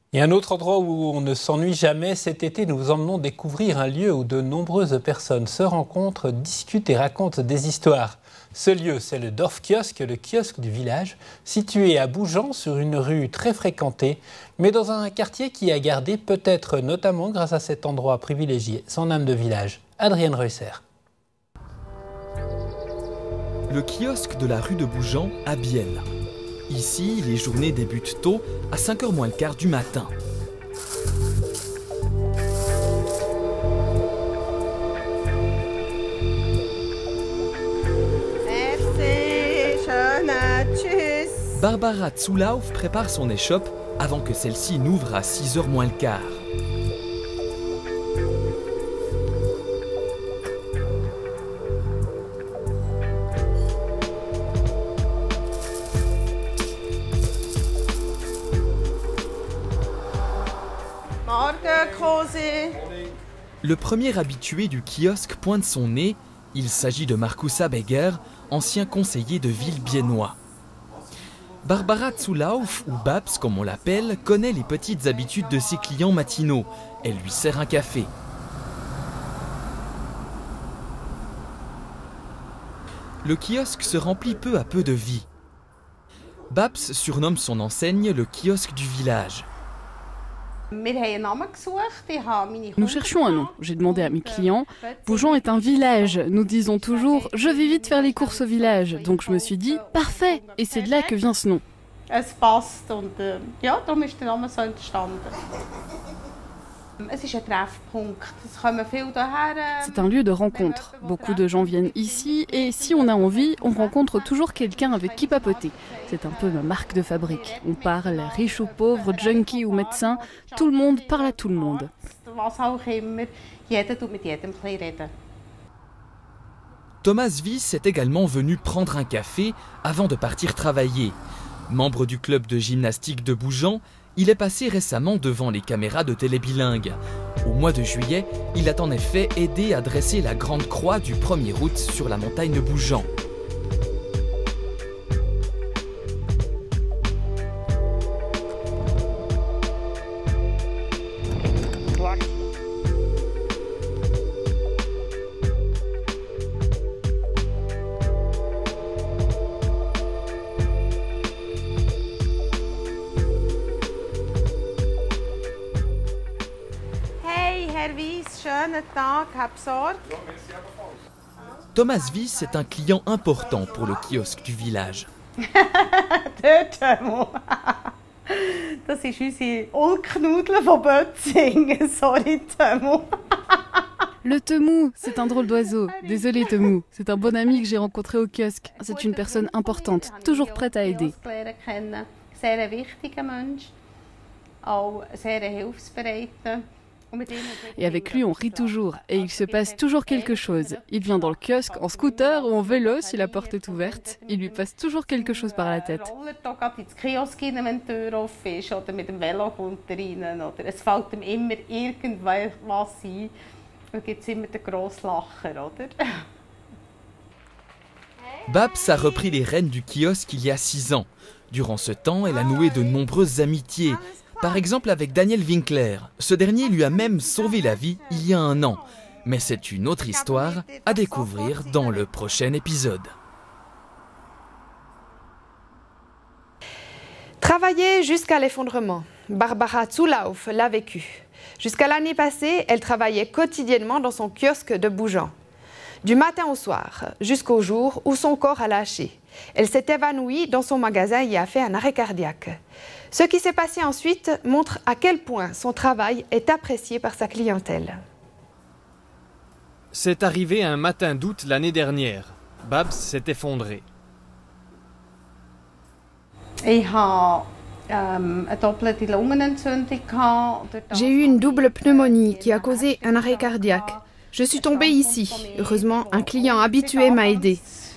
Et un autre endroit où on ne s'ennuie jamais, cet été, nous vous emmenons découvrir un lieu où de nombreuses personnes se rencontrent, discutent et racontent des histoires. Ce lieu, c'est le Dorfkiosque, le kiosque du village, situé à Bougeant sur une rue très fréquentée, mais dans un quartier qui a gardé, peut-être notamment grâce à cet endroit privilégié, son âme de village. Adrienne Reusser. Le kiosque de la rue de Bougeant à Bielle. Ici, les journées débutent tôt, à 5h moins le quart du matin. Barbara Zulauf prépare son échoppe avant que celle-ci n'ouvre à 6h moins le quart. Le premier habitué du kiosque pointe son nez. Il s'agit de Marcus Beger, ancien conseiller de ville biennois. Barbara Zulauf, ou Babs comme on l'appelle, connaît les petites habitudes de ses clients matinaux. Elle lui sert un café. Le kiosque se remplit peu à peu de vie. Babs surnomme son enseigne le kiosque du village. Nous cherchions un nom. J'ai demandé à mes clients. Bougeant est un village. Nous disons toujours « je vais vite faire les courses au village ». Donc je me suis dit « parfait ». Et c'est de là que vient ce nom. C'est un lieu de rencontre. Beaucoup de gens viennent ici et si on a envie, on rencontre toujours quelqu'un avec qui papoter. C'est un peu ma marque de fabrique. On parle riche ou pauvre, junkie ou médecin, tout le monde parle à tout le monde. Thomas Wyss est également venu prendre un café avant de partir travailler. Membre du club de gymnastique de Bougeant, il est passé récemment devant les caméras de Télébilingue. Au mois de juillet, il a en effet aidé à dresser la grande croix du 1er août sur la montagne de Bougeant. Thomas Wyss est un client important pour le kiosque du village. Das ist unsere Ulknudel von Bötzing. Sorry, Temo. Le Temou, c'est un drôle d'oiseau. Désolé Temou, c'est un bon ami que j'ai rencontré au kiosque. C'est une personne importante, toujours prête à aider. Sehr wichtiger Mensch, auch sehr hilfsbereit. Et avec lui, on rit toujours. Et il se passe toujours quelque chose. Il vient dans le kiosque en scooter ou en vélo si la porte est ouverte. Il lui passe toujours quelque chose par la tête. Babs a repris les rênes du kiosque il y a 6 ans. Durant ce temps, elle a noué de nombreuses amitiés. Par exemple avec Daniel Winkler. Ce dernier lui a même sauvé la vie il y a 1 an. Mais c'est une autre histoire à découvrir dans le prochain épisode. Travailler jusqu'à l'effondrement. Barbara Zulauf l'a vécu. Jusqu'à l'année passée, elle travaillait quotidiennement dans son kiosque de Bougeant. Du matin au soir, jusqu'au jour où son corps a lâché. Elle s'est évanouie dans son magasin et a fait un arrêt cardiaque. Ce qui s'est passé ensuite montre à quel point son travail est apprécié par sa clientèle. C'est arrivé un matin d'août l'année dernière. Babs s'est effondrée. J'ai eu une double pneumonie qui a causé un arrêt cardiaque. Je suis tombée ici. Heureusement, un client habitué m'a aidée.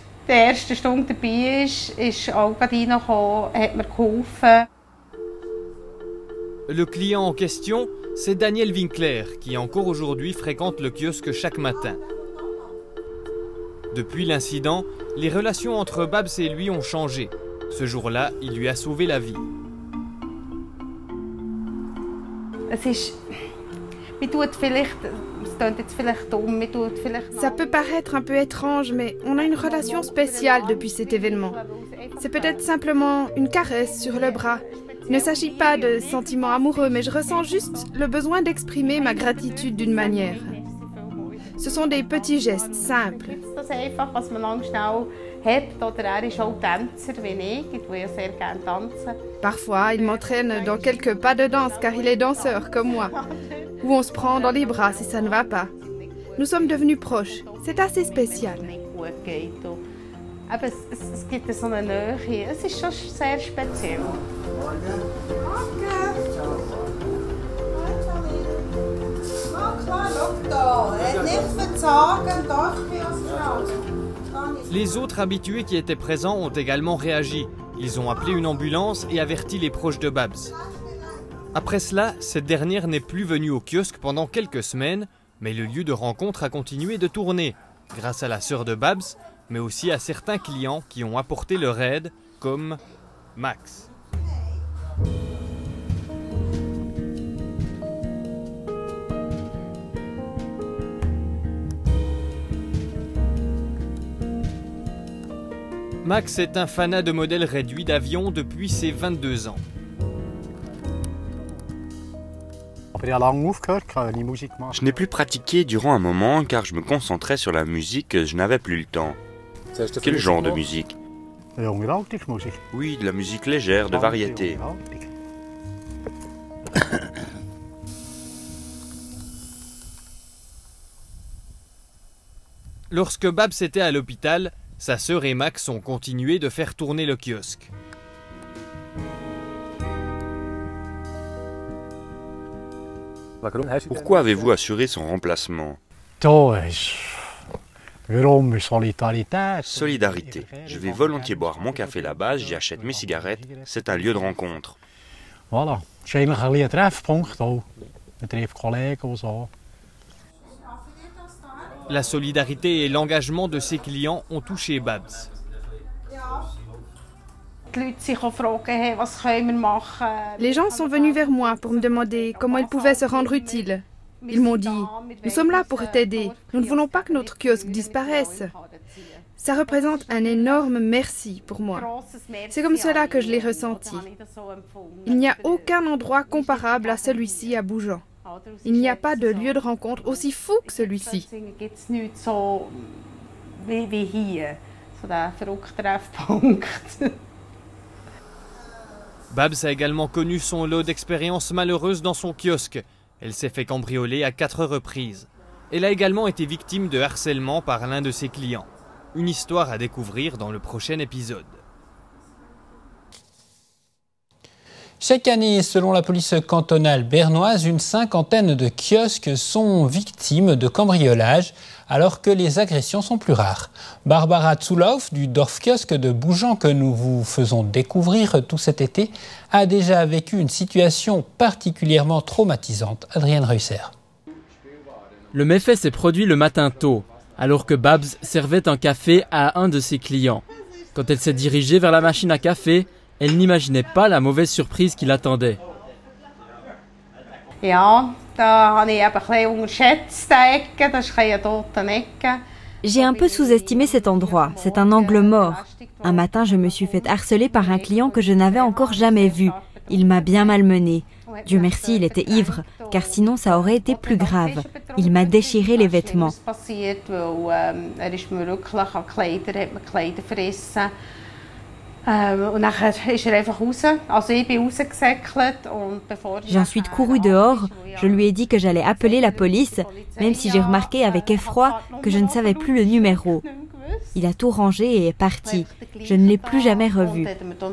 Le client en question, c'est Daniel Winkler, qui encore aujourd'hui fréquente le kiosque chaque matin. Depuis l'incident, les relations entre Babs et lui ont changé. Ce jour-là, il lui a sauvé la vie. Ça peut paraître un peu étrange, mais on a une relation spéciale depuis cet événement. C'est peut-être simplement une caresse sur le bras. Il ne s'agit pas de sentiments amoureux, mais je ressens juste le besoin d'exprimer ma gratitude d'une manière. Ce sont des petits gestes simples. Parfois, il m'entraîne dans quelques pas de danse car il est danseur comme moi. Ou on se prend dans les bras si ça ne va pas. Nous sommes devenus proches. C'est assez spécial. Les autres habitués qui étaient présents ont également réagi. Ils ont appelé une ambulance et averti les proches de Babs. Après cela, cette dernière n'est plus venue au kiosque pendant quelques semaines, mais le lieu de rencontre a continué de tourner, grâce à la sœur de Babs, mais aussi à certains clients qui ont apporté leur aide, comme Max. Max est un fanat de modèles réduits d'avions depuis ses 22 ans. Je n'ai plus pratiqué durant un moment car je me concentrais sur la musique, je n'avais plus le temps. Quel genre de musique? Oui, de la musique légère, de variété. Lorsque Babs était à l'hôpital, sa sœur et Max ont continué de faire tourner le kiosque. Pourquoi avez-vous assuré son remplacement? Solidarité. Je vais volontiers boire mon café là-bas, j'y achète mes cigarettes, c'est un lieu de rencontre. Voilà, c'est eigenlijk een trefpunt ook. Je treft collègues en zo. La solidarité et l'engagement de ses clients ont touché Babs. Les gens sont venus vers moi pour me demander comment ils pouvaient se rendre utiles. Ils m'ont dit « Nous sommes là pour t'aider. Nous ne voulons pas que notre kiosque disparaisse. » Ça représente un énorme merci pour moi. C'est comme cela que je l'ai ressenti. Il n'y a aucun endroit comparable à celui-ci à Bougeant. Il n'y a pas de lieu de rencontre aussi fou que celui-ci. Babs a également connu son lot d'expériences malheureuses dans son kiosque. Elle s'est fait cambrioler à 4 reprises. Elle a également été victime de harcèlement par l'un de ses clients. Une histoire à découvrir dans le prochain épisode. Chaque année, selon la police cantonale bernoise, une 50aine de kiosques sont victimes de cambriolages, alors que les agressions sont plus rares. Barbara Zulauf du Dorfkiosque de Bougeant, que nous vous faisons découvrir tout cet été, a déjà vécu une situation particulièrement traumatisante. Adrienne Reusser. Le méfait s'est produit le matin tôt, alors que Babs servait un café à un de ses clients. Quand elle s'est dirigée vers la machine à café, elle n'imaginait pas la mauvaise surprise qui l'attendait. J'ai un peu sous-estimé cet endroit, c'est un angle mort. Un matin, je me suis fait harceler par un client que je n'avais encore jamais vu. Il m'a bien malmenée. Dieu merci, il était ivre, car sinon ça aurait été plus grave. Il m'a déchiré les vêtements. J'ai ensuite couru dehors, je lui ai dit que j'allais appeler la police, même si j'ai remarqué avec effroi que je ne savais plus le numéro. Il a tout rangé et est parti. Je ne l'ai plus jamais revu.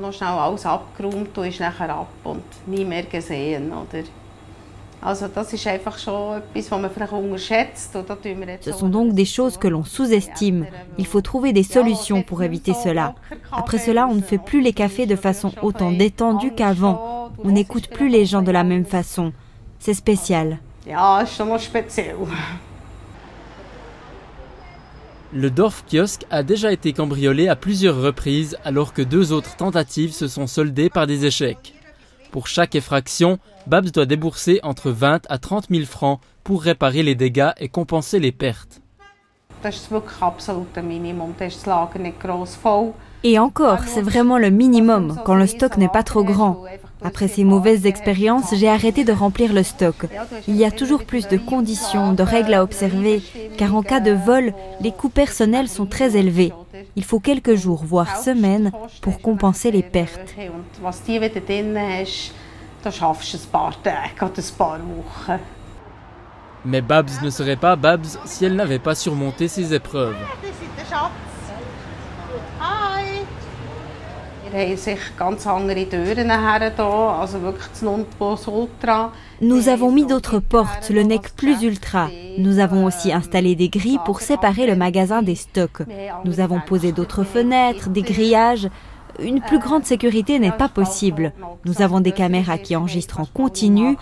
Ce sont donc des choses que l'on sous-estime. Il faut trouver des solutions pour éviter cela. Après cela, on ne fait plus les cafés de façon autant détendue qu'avant. On n'écoute plus les gens de la même façon. C'est spécial. Le Dorfkiosque a déjà été cambriolé à plusieurs reprises, alors que 2 autres tentatives se sont soldées par des échecs. Pour chaque effraction, Babs doit débourser entre 20 à 30 000 francs pour réparer les dégâts et compenser les pertes. Et encore, c'est vraiment le minimum, quand le stock n'est pas trop grand. Après ces mauvaises expériences, j'ai arrêté de remplir le stock. Il y a toujours plus de conditions, de règles à observer, car en cas de vol, les coûts personnels sont très élevés. Il faut quelques jours, voire semaines, pour compenser les pertes. Mais Babs ne serait pas Babs si elle n'avait pas surmonté ces épreuves. Nous avons mis d'autres portes, le NEC plus ultra. Nous avons aussi installé des grilles pour séparer le magasin des stocks. Nous avons posé d'autres fenêtres, des grillages. Une plus grande sécurité n'est pas possible. Nous avons des caméras qui enregistrent en continu.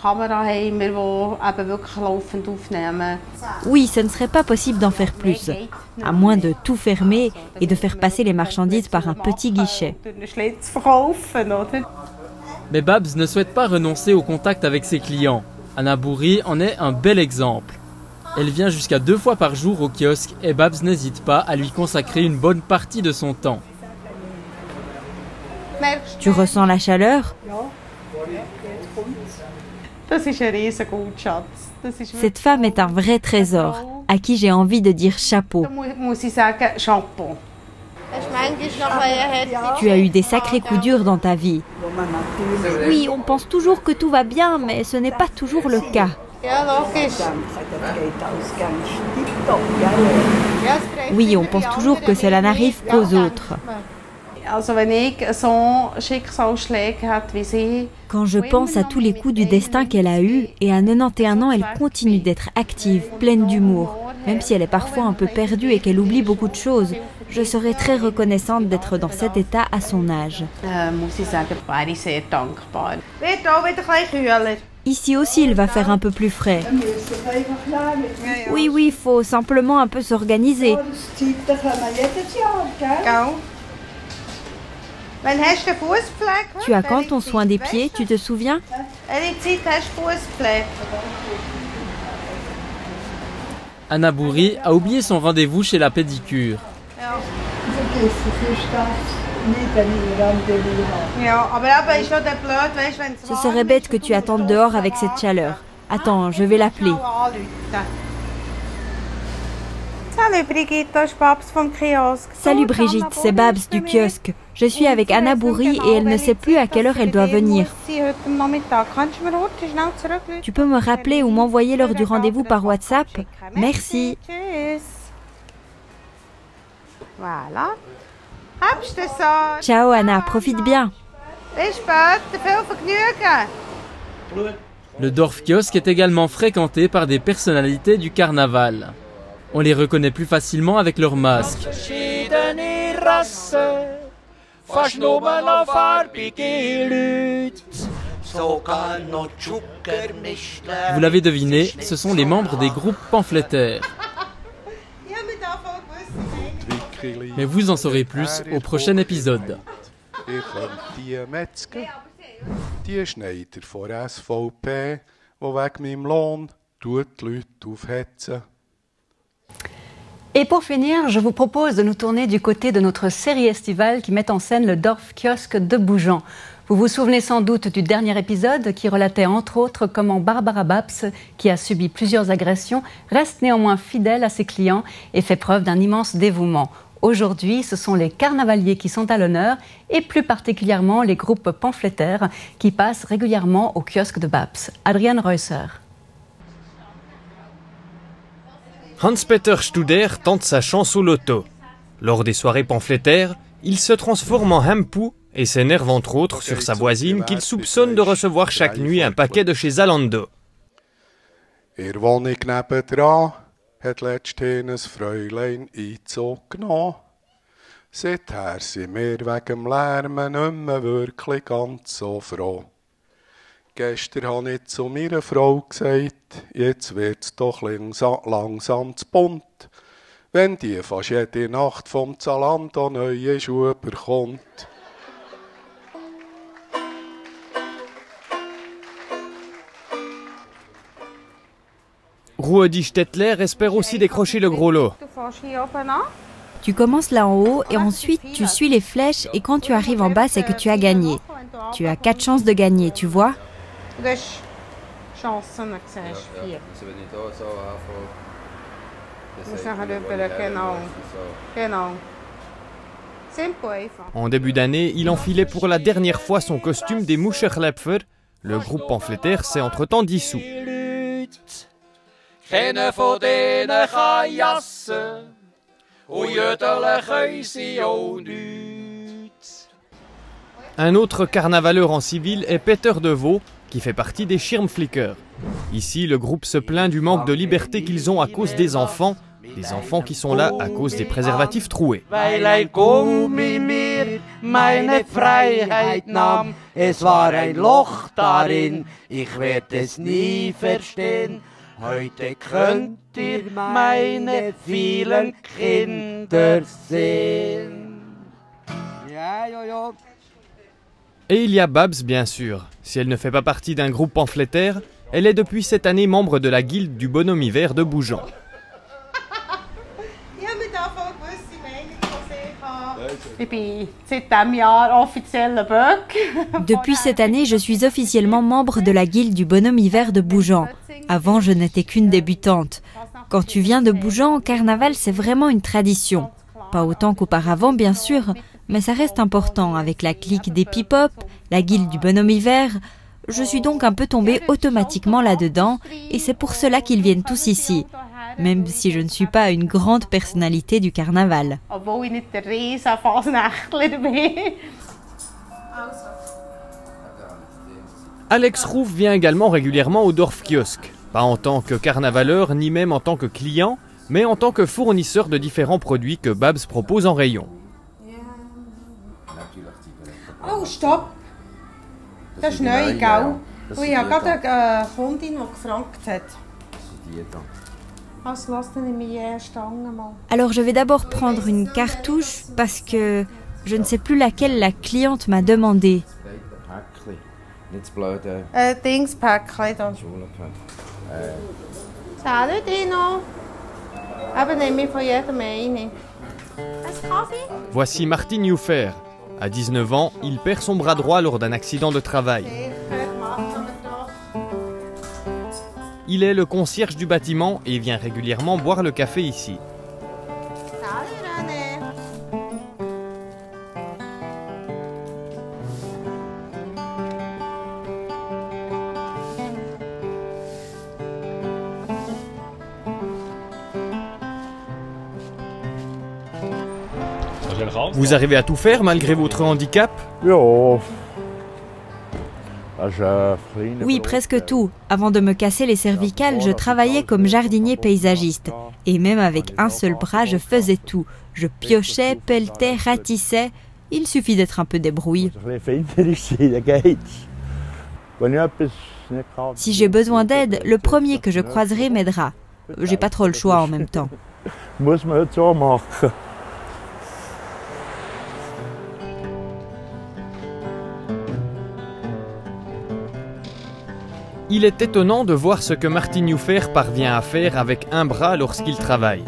Oui, ce ne serait pas possible d'en faire plus, à moins de tout fermer et de faire passer les marchandises par un petit guichet. Mais Babs ne souhaite pas renoncer au contact avec ses clients. Anna Bourri en est un bel exemple. Elle vient jusqu'à 2 fois par jour au kiosque et Babs n'hésite pas à lui consacrer une bonne partie de son temps. Tu ressens la chaleur? Cette femme est un vrai trésor, à qui j'ai envie de dire chapeau. Tu as eu des sacrés coups durs dans ta vie. Oui, on pense toujours que tout va bien, mais ce n'est pas toujours le cas. Oui, on pense toujours que cela n'arrive qu'aux autres. Quand je pense à tous les coups du destin qu'elle a eus, et à 91 ans, elle continue d'être active, pleine d'humour. Même si elle est parfois un peu perdue et qu'elle oublie beaucoup de choses, je serais très reconnaissante d'être dans cet état à son âge. Ici aussi, il va faire un peu plus frais. Oui, il faut simplement un peu s'organiser. Tu as quand ton soin des pieds, tu te souviens? Anna Bourri a oublié son rendez-vous chez la pédicure. Ce serait bête que tu attendes dehors avec cette chaleur. Attends, je vais l'appeler. Salut Brigitte, c'est Babs du kiosque. Je suis avec Anna Bourri et elle ne sait plus à quelle heure elle doit venir. Tu peux me rappeler ou m'envoyer l'heure du rendez-vous par WhatsApp? Merci. Voilà. Ciao Anna, profite bien. Le Dorfkiosque est également fréquenté par des personnalités du carnaval. On les reconnaît plus facilement avec leurs masques. Vous l'avez deviné, ce sont les membres des groupes pamphlétaires. Mais vous en saurez plus au prochain épisode. Et pour finir, je vous propose de nous tourner du côté de notre série estivale qui met en scène le Dorfkiosque de Bougeant. Vous vous souvenez sans doute du dernier épisode qui relatait entre autres comment Barbara Babs, qui a subi plusieurs agressions, reste néanmoins fidèle à ses clients et fait preuve d'un immense dévouement. Aujourd'hui, ce sont les carnavaliers qui sont à l'honneur et plus particulièrement les groupes pamphlétaires qui passent régulièrement au kiosque de Babs. Adrienne Reusser. Hans-Peter Studer tente sa chance au loto. Lors des soirées pamphlétaires, il se transforme en Hempou et s'énerve entre autres sur sa voisine qu'il soupçonne de recevoir chaque nuit un paquet de chez Zalando. Hat letzthin ein Fräulein Einzug genommen. Seither sind wir wegen dem Lärmen nicht mehr wirklich ganz so froh. Gestern habe ich zu meiner Frau gesagt, jetzt wird's doch langsam zu bunt, wenn die fast jede Nacht vom Zalando neue Schuhe bekommt. Ruedi Stettler espère aussi décrocher le gros lot. Tu commences là en haut et ensuite tu suis les flèches et quand tu arrives en bas, c'est que tu as gagné. Tu as 4 chances de gagner, tu vois? En début d'année, il enfilait pour la dernière fois son costume des Moucherlepfer. Le groupe pamphlétaire s'est entre-temps dissous. Un autre carnavaleur en civil est Peter De Vaux, qui fait partie des Schirmflicker. Ici, le groupe se plaint du manque de liberté qu'ils ont à cause des enfants qui sont là à cause des préservatifs troués. Et il y a Babs, bien sûr. Si elle ne fait pas partie d'un groupe pamphlétaire, elle est depuis cette année membre de la guilde du bonhomme hiver de Bougeant. Depuis cette année, je suis officiellement membre de la guilde du bonhomme hiver de Bougeant. Avant, je n'étais qu'une débutante. Quand tu viens de Bougeant, carnaval, c'est vraiment une tradition. Pas autant qu'auparavant, bien sûr, mais ça reste important avec la clique des Pipop, la guilde du bonhomme hiver. Je suis donc un peu tombée automatiquement là-dedans et c'est pour cela qu'ils viennent tous ici. Même si je ne suis pas une grande personnalité du carnaval. Alex Rouff vient également régulièrement au Dorfkiosk. Pas en tant que carnavaleur, ni même en tant que client, mais en tant que fournisseur de différents produits que Babs propose en rayon. Oh, stop! Das ist neu, gell? Ich habe gerade eine Kundin, die gefragt hat. Alors je vais d'abord prendre une cartouche parce que je ne sais plus laquelle la cliente m'a demandé. Dingspäckchen da. Salut Dino. Eben nehme ich von jedem eine. Ein Kaffee? Voici Martin Newfer. À 19 ans, il perd son bras droit lors d'un accident de travail. Il est le concierge du bâtiment et vient régulièrement boire le café ici. Vous arrivez à tout faire malgré votre handicap? Oui, presque tout. Avant de me casser les cervicales, je travaillais comme jardinier paysagiste. Et même avec un seul bras, je faisais tout. Je piochais, pelletais, ratissais. Il suffit d'être un peu débrouille. Si j'ai besoin d'aide, le premier que je croiserai m'aidera. J'ai pas trop le choix en même temps. Il est étonnant de voir ce que Martin Newfer parvient à faire avec un bras lorsqu'il travaille.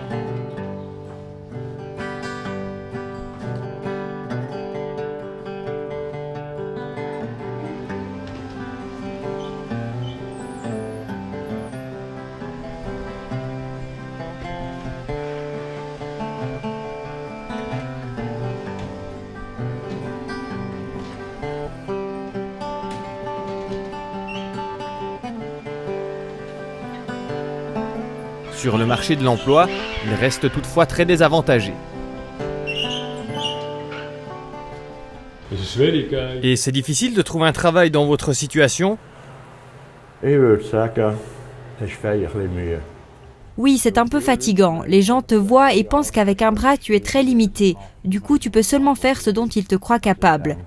Sur le marché de l'emploi, il reste toutefois très désavantagé. Et c'est difficile de trouver un travail dans votre situation? Oui, c'est un peu fatigant. Les gens te voient et pensent qu'avec un bras, tu es très limité. Du coup, tu peux seulement faire ce dont ils te croient capable.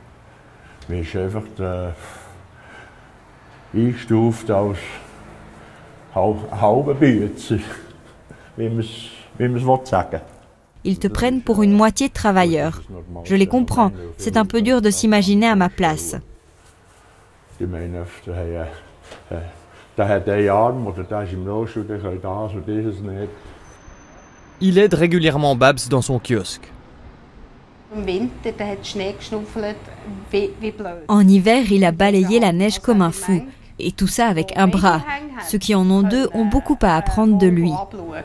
Ils te prennent pour une moitié de travailleur. Je les comprends. C'est un peu dur de s'imaginer à ma place. Il aide régulièrement Babs dans son kiosque. En hiver, il a balayé la neige comme un fou. Et tout ça avec un bras. Ceux qui en ont deux ont beaucoup à apprendre de lui.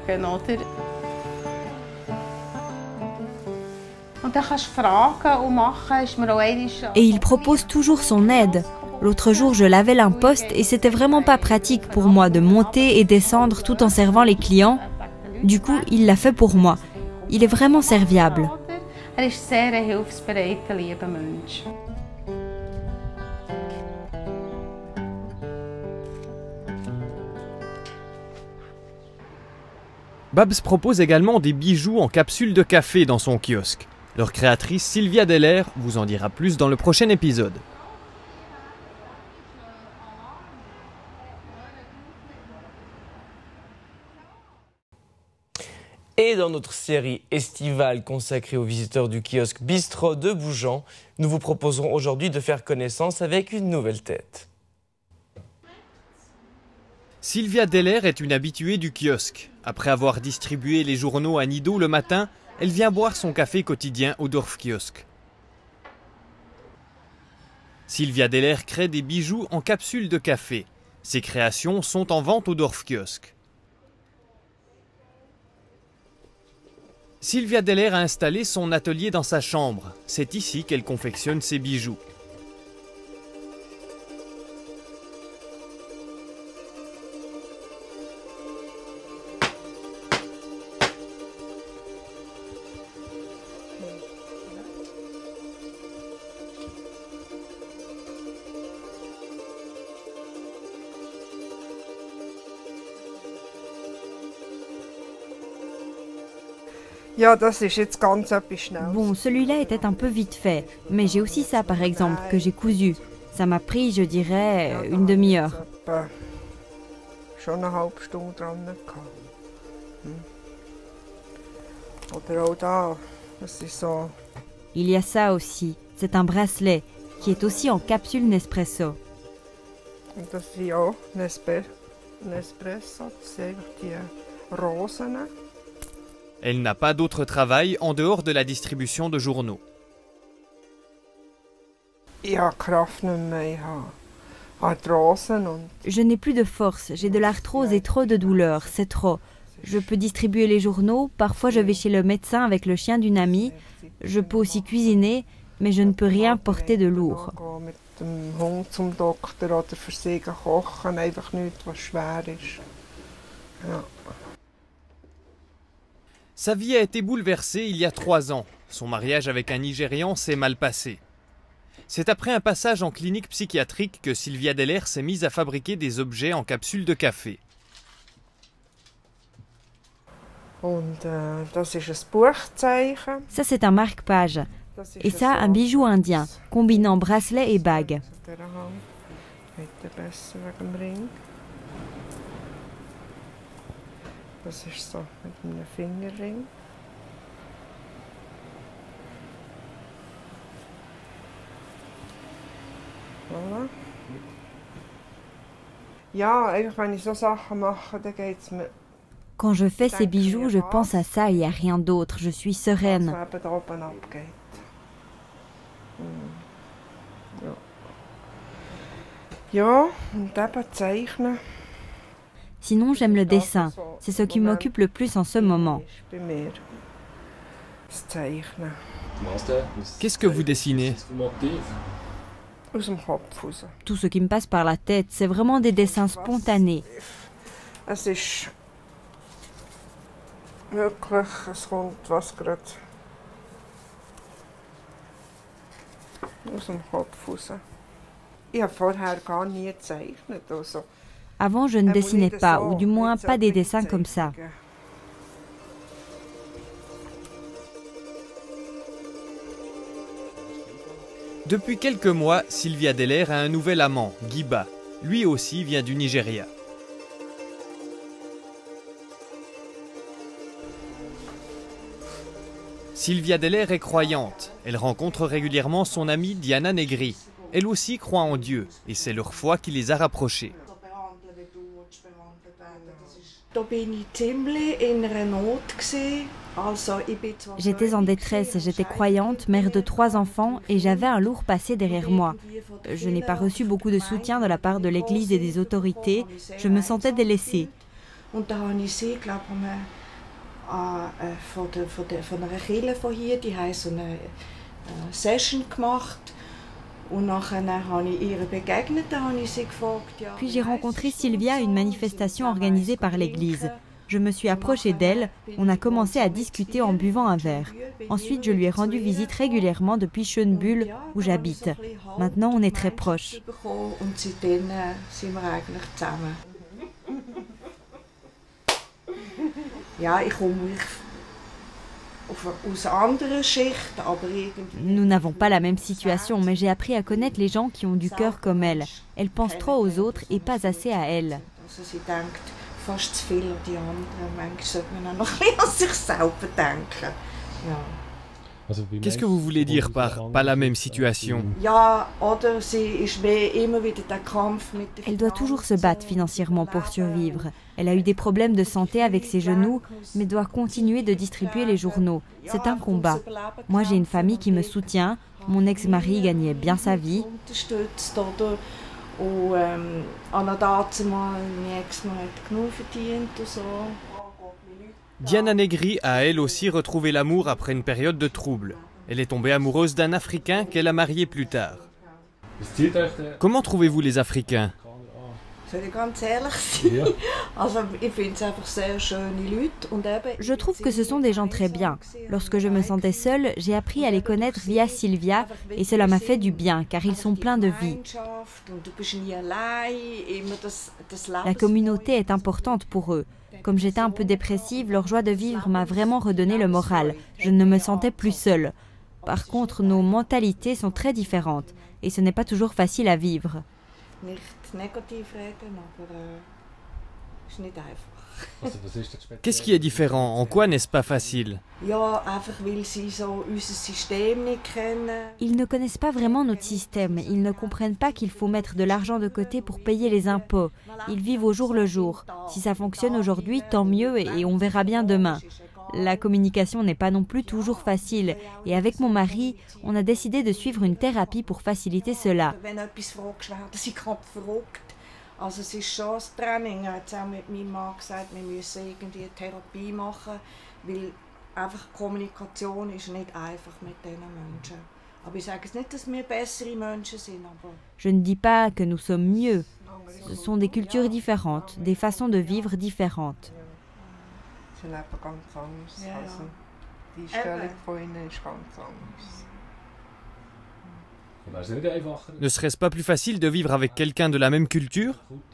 Et il propose toujours son aide. L'autre jour, je lavais l'imposte et c'était vraiment pas pratique pour moi de monter et descendre tout en servant les clients. Du coup, il l'a fait pour moi. Il est vraiment serviable. Babs propose également des bijoux en capsule de café dans son kiosque. Leur créatrice Sylvia Deller vous en dira plus dans le prochain épisode. Et dans notre série estivale consacrée aux visiteurs du kiosque Bistrot de Bougeant, nous vous proposerons aujourd'hui de faire connaissance avec une nouvelle tête. Sylvia Deller est une habituée du kiosque. Après avoir distribué les journaux à Nido le matin, elle vient boire son café quotidien au Dorfkiosk. Sylvia Deller crée des bijoux en capsules de café. Ses créations sont en vente au Dorfkiosk. Sylvia Deller a installé son atelier dans sa chambre. C'est ici qu'elle confectionne ses bijoux. Bon, celui-là était un peu vite fait, mais j'ai aussi ça par exemple, que j'ai cousu. Ça m'a pris, je dirais, une demi-heure. Il y a ça aussi, c'est un bracelet, qui est aussi en capsule Nespresso. Elle n'a pas d'autre travail en dehors de la distribution de journaux. Je n'ai plus de force, j'ai de l'arthrose et trop de douleur, c'est trop. Je peux distribuer les journaux, parfois je vais chez le médecin avec le chien d'une amie. Je peux aussi cuisiner, mais je ne peux rien porter de lourd. Sa vie a été bouleversée il y a 3 ans. Son mariage avec un Nigérian s'est mal passé. C'est après un passage en clinique psychiatrique que Sylvia Deller s'est mise à fabriquer des objets en capsule de café. Ça, c'est un marque-page. Et ça, un bijou indien, combinant bracelet et bague. Das ist so mit einem Fingerring. Voilà. Ja, einfach wenn ich so Sachen mache, dann geht's mir. Quand je fais ces bijoux, je pense à ça et à rien d'autre. Je suis sereine. Ja, und eben zeichnen. Sinon, j'aime le dessin. C'est ce qui m'occupe le plus en ce moment. Qu'est-ce que vous dessinez? Tout ce qui me passe par la tête, c'est vraiment des dessins spontanés. Avant, je ne dessinais pas, ou du moins pas des dessins comme ça. Depuis quelques mois, Sylvia Deller a un nouvel amant, Giba. Lui aussi vient du Nigeria. Sylvia Deller est croyante. Elle rencontre régulièrement son amie Diana Negri. Elle aussi croit en Dieu, et c'est leur foi qui les a rapprochés. J'étais en détresse, j'étais croyante, mère de 3 enfants et j'avais un lourd passé derrière moi. Je n'ai pas reçu beaucoup de soutien de la part de l'Église et des autorités, je me sentais délaissée. Puis j'ai rencontré Sylvia à une manifestation organisée par l'église. Je me suis approchée d'elle, on a commencé à discuter en buvant un verre. Ensuite, je lui ai rendu visite régulièrement depuis Schönbühl, où j'habite. Maintenant, on est très proches. Nous n'avons pas la même situation, mais j'ai appris à connaître les gens qui ont du cœur comme elle. Elle pense trop aux autres et pas assez à elle. Qu'est-ce que vous voulez dire par « pas la même situation » ? Elle doit toujours se battre financièrement pour survivre. Elle a eu des problèmes de santé avec ses genoux, mais doit continuer de distribuer les journaux. C'est un combat. Moi, j'ai une famille qui me soutient. Mon ex-mari gagnait bien sa vie. Diana Negri a elle aussi retrouvé l'amour après une période de trouble. Elle est tombée amoureuse d'un Africain qu'elle a marié plus tard. Comment trouvez-vous les Africains ? Je trouve que ce sont des gens très bien. Lorsque je me sentais seule, j'ai appris à les connaître via Sylvia et cela m'a fait du bien car ils sont pleins de vie. La communauté est importante pour eux. Comme j'étais un peu dépressive, leur joie de vivre m'a vraiment redonné le moral. Je ne me sentais plus seule. Par contre, nos mentalités sont très différentes et ce n'est pas toujours facile à vivre. Qu'est-ce qui est différent ? En quoi n'est-ce pas facile ? Ils ne connaissent pas vraiment notre système. Ils ne comprennent pas qu'il faut mettre de l'argent de côté pour payer les impôts. Ils vivent au jour le jour. Si ça fonctionne aujourd'hui, tant mieux et on verra bien demain. La communication n'est pas non plus toujours facile. Et avec mon mari, on a décidé de suivre une thérapie pour faciliter cela. Also es ist schon das Training. Er hat auch mit meinem Mann gesagt, wir müssen irgendwie eine Therapie machen, weil einfach Kommunikation ist nicht einfach mit diesen Menschen. Aber ich sage es nicht, dass wir bessere Menschen sind, aber... Je ne dis pas que nous sommes mieux. Ce sont des cultures différentes, des façons de vivre différentes. Sie leben ganz anders. Ja. Also die Einstellung von ihnen ist ganz anders. Ne serait-ce pas plus facile de vivre avec quelqu'un de la même culture ?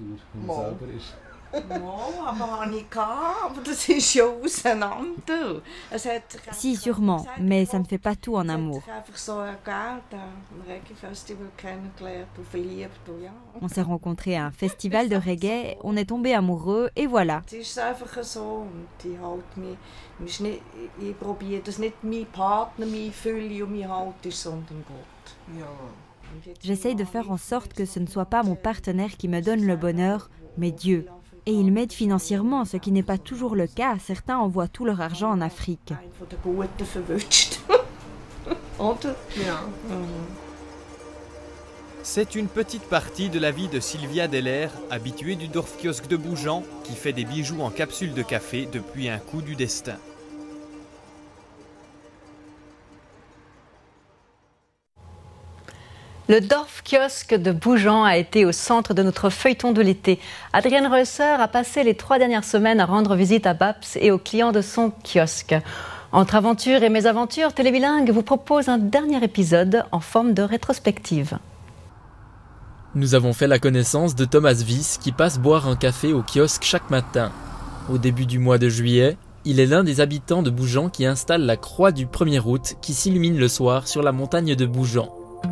Si, sûrement, mais ça ne fait pas tout en amour. On s'est rencontrés à un festival de reggae, on est tombés amoureux et voilà. J'essaye de faire en sorte que ce ne soit pas mon partenaire qui me donne le bonheur, mais Dieu. Et il m'aide financièrement, ce qui n'est pas toujours le cas. Certains envoient tout leur argent en Afrique. C'est une petite partie de la vie de Sylvia Deller, habituée du Dorfkiosk de Bougeant, qui fait des bijoux en capsule de café depuis un coup du destin. Le Dorfkiosk de Bougeant a été au centre de notre feuilleton de l'été. Adrienne Reusser a passé les 3 dernières semaines à rendre visite à Babs et aux clients de son kiosque. Entre aventures et mésaventures, Télébilingue vous propose un dernier épisode en forme de rétrospective. Nous avons fait la connaissance de Thomas Wyss qui passe boire un café au kiosque chaque matin. Au début du mois de juillet, il est l'un des habitants de Bougeant qui installe la croix du 1er août qui s'illumine le soir sur la montagne de Bougeant.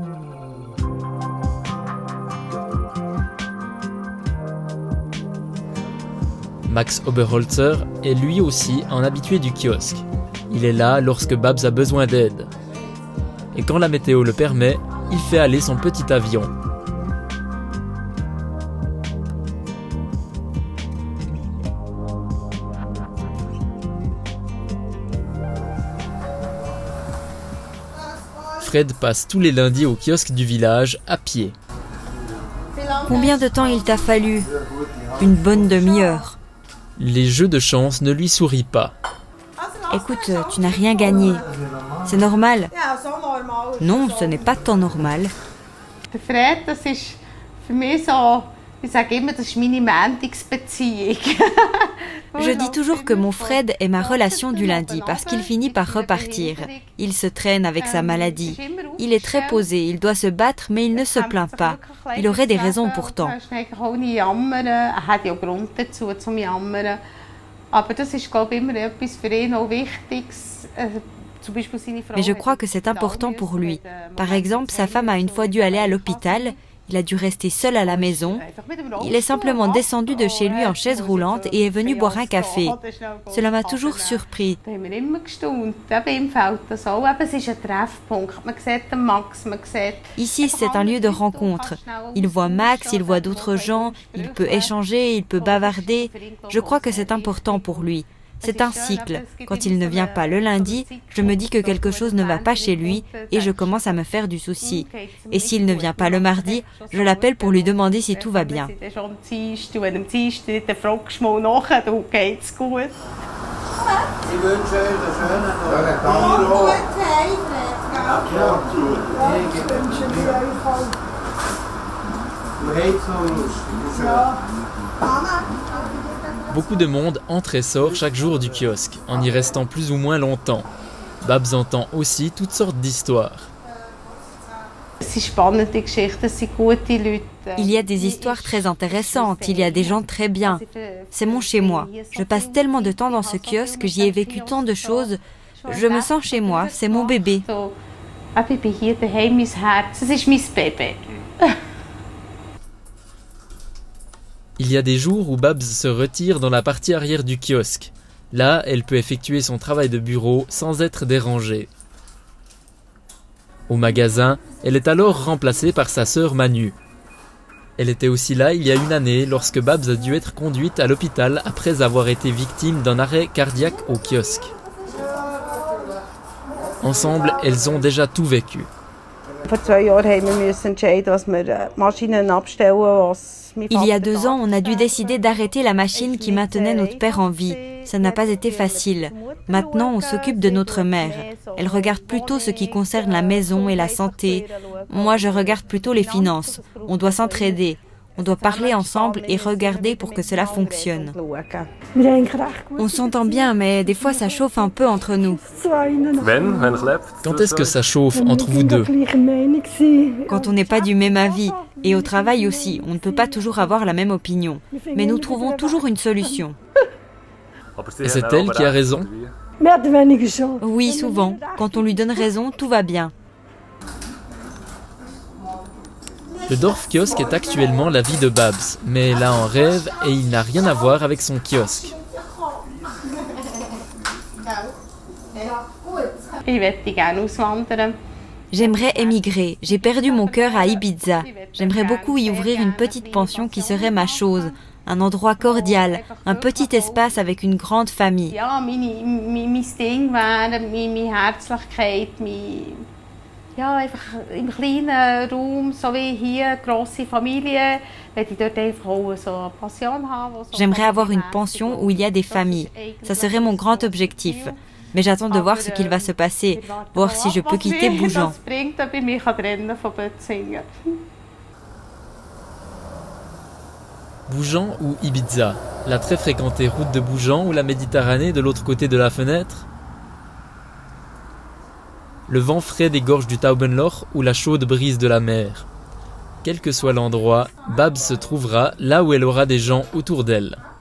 Max Oberholzer est lui aussi un habitué du kiosque. Il est là lorsque Babs a besoin d'aide. Et quand la météo le permet, il fait aller son petit avion. Fred passe tous les lundis au kiosque du village à pied. Combien de temps il t'a fallu? Une bonne demi-heure. Les jeux de chance ne lui sourient pas. Écoute, tu n'as rien gagné. C'est normal. Non, ce n'est pas tant normal. Fred, das ist für mich so, ich sage immer, das ist meine Montagsbeziehung. Je dis toujours que mon Fred est ma relation du lundi parce qu'il finit par repartir. Il se traîne avec sa maladie. Il est très posé, il doit se battre mais il ne se plaint pas. Il aurait des raisons pourtant. Mais je crois que c'est important pour lui. Par exemple, sa femme a une fois dû aller à l'hôpital. Il a dû rester seul à la maison. Il est simplement descendu de chez lui en chaise roulante et est venu boire un café. Cela m'a toujours surpris. Ici, c'est un lieu de rencontre. Il voit Max, il voit d'autres gens, il peut échanger, il peut bavarder. Je crois que c'est important pour lui. C'est un cycle. Quand il ne vient pas le lundi, je me dis que quelque chose ne va pas chez lui et je commence à me faire du souci. Et s'il ne vient pas le mardi, je l'appelle pour lui demander si tout va bien. Beaucoup de monde entre et sort chaque jour du kiosque, en y restant plus ou moins longtemps. Babs entend aussi toutes sortes d'histoires. Il y a des histoires très intéressantes, il y a des gens très bien. C'est mon chez-moi. Je passe tellement de temps dans ce kiosque que j'y ai vécu tant de choses. Je me sens chez moi, c'est mon bébé. Il y a des jours où Babs se retire dans la partie arrière du kiosque. Là, elle peut effectuer son travail de bureau sans être dérangée. Au magasin, elle est alors remplacée par sa sœur Manu. Elle était aussi là il y a une année lorsque Babs a dû être conduite à l'hôpital après avoir été victime d'un arrêt cardiaque au kiosque. Ensemble, elles ont déjà tout vécu. Il y a 2 ans, on a dû décider d'arrêter la machine qui maintenait notre père en vie. Ça n'a pas été facile. Maintenant, on s'occupe de notre mère. Elle regarde plutôt ce qui concerne la maison et la santé. Moi, je regarde plutôt les finances. On doit s'entraider. On doit parler ensemble et regarder pour que cela fonctionne. On s'entend bien, mais des fois ça chauffe un peu entre nous. Quand est-ce que ça chauffe entre vous deux? Quand on n'est pas du même avis. Et au travail aussi, on ne peut pas toujours avoir la même opinion. Mais nous trouvons toujours une solution. Et c'est elle qui a raison? Oui, souvent. Quand on lui donne raison, tout va bien. Le Dorfkiosque est actuellement la vie de Babs, mais elle en rêve et il n'a rien à voir avec son kiosque. J'aimerais émigrer. J'ai perdu mon cœur à Ibiza. J'aimerais beaucoup y ouvrir une petite pension qui serait ma chose. Un endroit cordial, un petit espace avec une grande famille. J'aimerais avoir une pension où il y a des familles. Ça serait mon grand objectif. Mais j'attends de voir ce qu'il va se passer, voir si je peux quitter Boujan. Boujan ou Ibiza, la très fréquentée route de Boujan ou la Méditerranée de l'autre côté de la fenêtre? Le vent frais des gorges du Taubenloch ou la chaude brise de la mer. Quel que soit l'endroit, Babs se trouvera là où elle aura des gens autour d'elle.